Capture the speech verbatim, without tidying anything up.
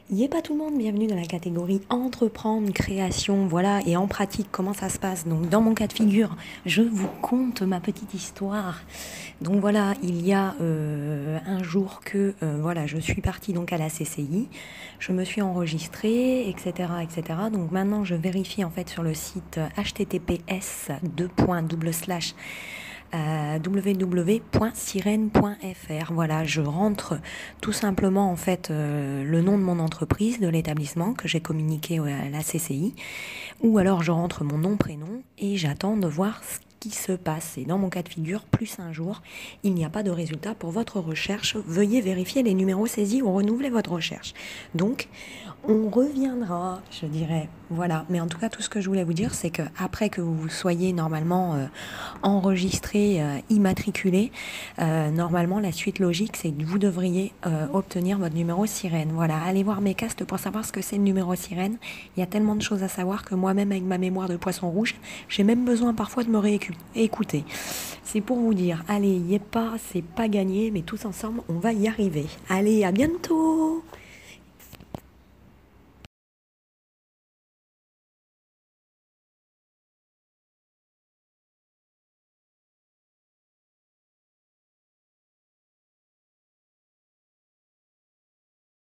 Yé pas tout le monde, bienvenue dans la catégorie entreprendre, création, voilà, et en pratique, comment ça se passe. Donc dans mon cas de figure, je vous conte ma petite histoire. Donc voilà, il y a euh, un jour que euh, voilà, je suis partie donc à la C C I, je me suis enregistrée, et cetera, et cetera. Donc maintenant, je vérifie en fait sur le site h t t p s deux slash euh, w w w point sirène point f r. Voilà, je rentre tout simplement en fait euh, le nom de mon entreprise, de l'établissement que j'ai communiqué à la C C I, ou alors je rentre mon nom, prénom et j'attends de voir ce qui se passe. Et dans mon cas de figure, plus un jour, il n'y a pas de résultat pour votre recherche. Veuillez vérifier les numéros saisis ou renouveler votre recherche. Donc, on reviendra, je dirais. Voilà. Mais en tout cas, tout ce que je voulais vous dire, c'est que après que vous soyez normalement euh, enregistré, euh, immatriculé, euh, normalement, la suite logique, c'est que vous devriez euh, obtenir votre numéro sirène. Voilà. Allez voir mes castes pour savoir ce que c'est le numéro sirène. Il y a tellement de choses à savoir que moi-même, avec ma mémoire de poisson rouge, j'ai même besoin parfois de me réécouter. C'est pour vous dire, allez, y est pas, c'est pas gagné, mais tous ensemble, on va y arriver. Allez, à bientôt!